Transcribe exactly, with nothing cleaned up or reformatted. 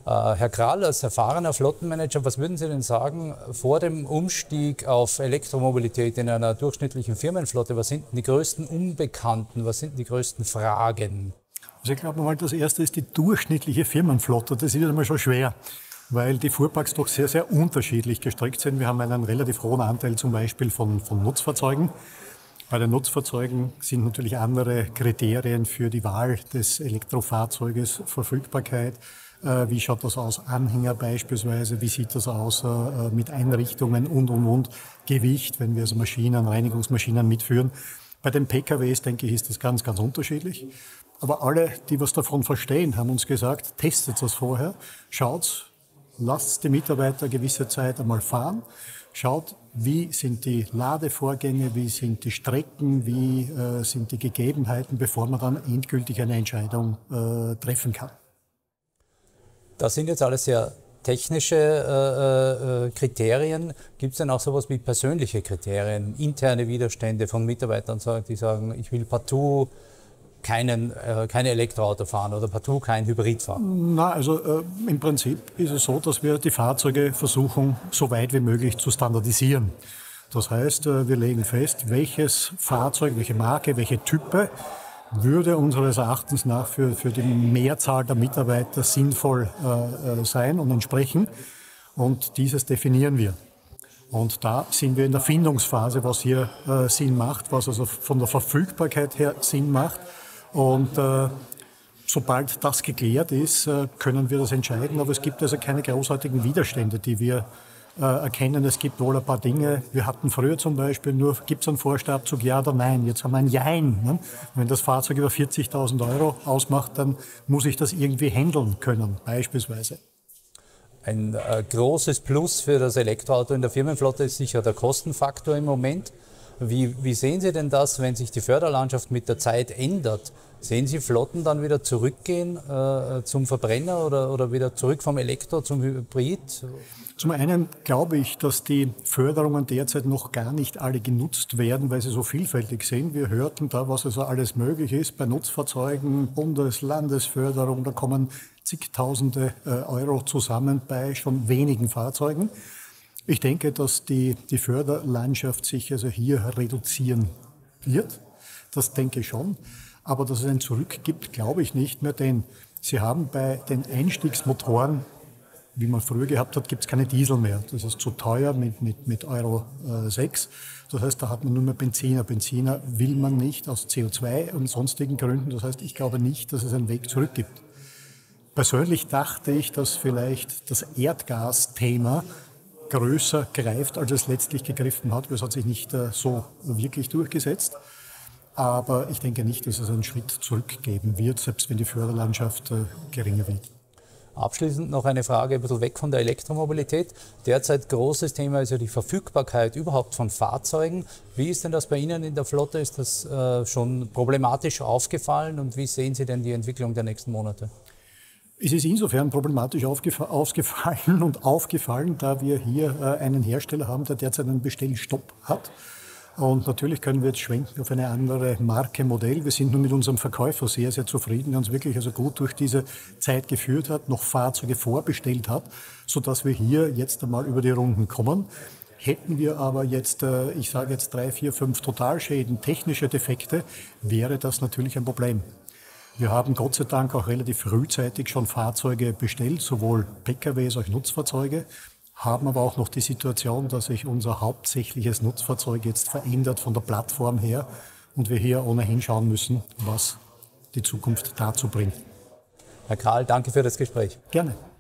Herr Krall, als erfahrener Flottenmanager, was würden Sie denn sagen vor dem Umstieg auf Elektromobilität in einer durchschnittlichen Firmenflotte? Was sind die größten Unbekannten? Was sind die größten Fragen? Also ich glaube mal, das erste ist die durchschnittliche Firmenflotte. Das ist ja mal schon schwer, weil die Fuhrparks doch sehr, sehr unterschiedlich gestrickt sind. Wir haben einen relativ hohen Anteil zum Beispiel von, von Nutzfahrzeugen. Bei den Nutzfahrzeugen sind natürlich andere Kriterien für die Wahl des Elektrofahrzeuges, Verfügbarkeit. Wie schaut das aus? Anhänger beispielsweise, wie sieht das aus mit Einrichtungen und, und, und, Gewicht, wenn wir also Maschinen, Reinigungsmaschinen mitführen. Bei den P K Ws, denke ich, ist das ganz, ganz unterschiedlich. Aber alle, die was davon verstehen, haben uns gesagt, testet das vorher, schaut, lasst die Mitarbeiter gewisse Zeit einmal fahren, schaut, wie sind die Ladevorgänge, wie sind die Strecken, wie äh, sind die Gegebenheiten, bevor man dann endgültig eine Entscheidung äh, treffen kann. Das sind jetzt alles sehr technische äh, äh, Kriterien. Gibt es denn auch sowas wie persönliche Kriterien, interne Widerstände von Mitarbeitern, die sagen, ich will partout keinen, äh, keine Elektroauto fahren oder partout kein Hybrid fahren? Na, also äh, im Prinzip ist es so, dass wir die Fahrzeuge versuchen, so weit wie möglich zu standardisieren. Das heißt, äh, wir legen fest, welches Fahrzeug, welche Marke, welche Type würde unseres Erachtens nach für, für die Mehrzahl der Mitarbeiter sinnvoll äh, sein und entsprechen. Und dieses definieren wir. Und da sind wir in der Findungsphase, was hier äh, Sinn macht, was also von der Verfügbarkeit her Sinn macht. Und äh, sobald das geklärt ist, äh, können wir das entscheiden. Aber es gibt also keine großartigen Widerstände, die wir äh, erkennen. Es gibt wohl ein paar Dinge. Wir hatten früher zum Beispiel nur, gibt es einen Vorsteuerabzug, ja oder nein? Jetzt haben wir ein Jein. Ne? Wenn das Fahrzeug über vierzigtausend Euro ausmacht, dann muss ich das irgendwie handeln können, beispielsweise. Ein äh, großes Plus für das Elektroauto in der Firmenflotte ist sicher der Kostenfaktor im Moment. Wie, wie sehen Sie denn das, wenn sich die Förderlandschaft mit der Zeit ändert? Sehen Sie Flotten dann wieder zurückgehen äh, zum Verbrenner oder, oder wieder zurück vom Elektro zum Hybrid? Zum einen glaube ich, dass die Förderungen derzeit noch gar nicht alle genutzt werden, weil sie so vielfältig sind. Wir hörten da, was also alles möglich ist bei Nutzfahrzeugen, Bundes-, Landesförderung, da kommen zigtausende äh, Euro zusammen bei schon wenigen Fahrzeugen. Ich denke, dass die, die Förderlandschaft sich also hier reduzieren wird. Das denke ich schon. Aber dass es ein Zurück gibt, glaube ich nicht mehr, denn Sie haben bei den Einstiegsmotoren, wie man früher gehabt hat, gibt es keine Diesel mehr. Das ist zu teuer mit, mit, mit Euro äh, sechs. Das heißt, da hat man nur mehr Benziner. Benziner will man nicht aus C O zwei und sonstigen Gründen. Das heißt, ich glaube nicht, dass es einen Weg zurück gibt. Persönlich dachte ich, dass vielleicht das Erdgasthema größer greift, als es letztlich gegriffen hat. Es hat sich nicht äh, so wirklich durchgesetzt. Aber ich denke nicht, dass es einen Schritt zurückgeben wird, selbst wenn die Förderlandschaft äh, geringer wird. Abschließend noch eine Frage, ein bisschen weg von der Elektromobilität. Derzeit großes Thema ist ja die Verfügbarkeit überhaupt von Fahrzeugen. Wie ist denn das bei Ihnen in der Flotte? Ist das äh, schon problematisch aufgefallen und wie sehen Sie denn die Entwicklung der nächsten Monate? Es ist insofern problematisch aufgefallen und aufgefallen, da wir hier äh, einen Hersteller haben, der derzeit einen Bestellstopp hat. Und natürlich können wir jetzt schwenken auf eine andere Marke, Modell. Wir sind nun mit unserem Verkäufer sehr, sehr zufrieden, der uns wirklich also gut durch diese Zeit geführt hat, noch Fahrzeuge vorbestellt hat, sodass wir hier jetzt einmal über die Runden kommen. Hätten wir aber jetzt, äh, ich sage jetzt drei, vier, fünf Totalschäden, technische Defekte, wäre das natürlich ein Problem. Wir haben Gott sei Dank auch relativ frühzeitig schon Fahrzeuge bestellt, sowohl P K Ws als auch Nutzfahrzeuge, haben aber auch noch die Situation, dass sich unser hauptsächliches Nutzfahrzeug jetzt verändert von der Plattform her und wir hier ohnehin schauen müssen, was die Zukunft dazu bringt. Herr Krall, danke für das Gespräch. Gerne.